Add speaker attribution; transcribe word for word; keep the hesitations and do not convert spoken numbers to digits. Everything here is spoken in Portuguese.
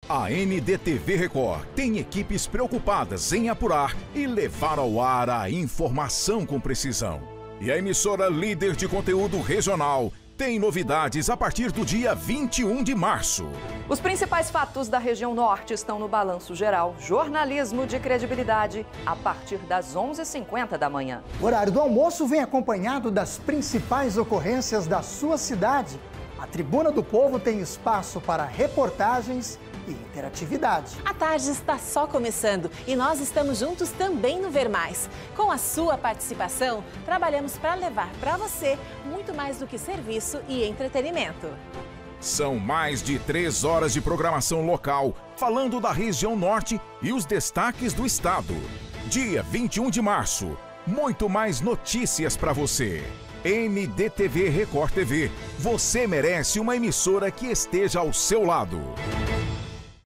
Speaker 1: A N D T V Record tem equipes preocupadas em apurar e levar ao ar a informação com precisão. E a emissora líder de conteúdo regional tem novidades a partir do dia vinte e um de março.
Speaker 2: Os principais fatos da região norte estão no Balanço Geral. Jornalismo de credibilidade a partir das onze e cinquenta da manhã.
Speaker 3: O horário do almoço vem acompanhado das principais ocorrências da sua cidade. A Tribuna do Povo tem espaço para reportagens e interatividade.
Speaker 4: A tarde está só começando e nós estamos juntos também no Ver Mais. Com a sua participação, trabalhamos para levar para você muito mais do que serviço e entretenimento.
Speaker 1: São mais de três horas de programação local, falando da região norte e os destaques do estado. Dia vinte e um de março, muito mais notícias para você. N D T V Record T V. Você merece uma emissora que esteja ao seu lado.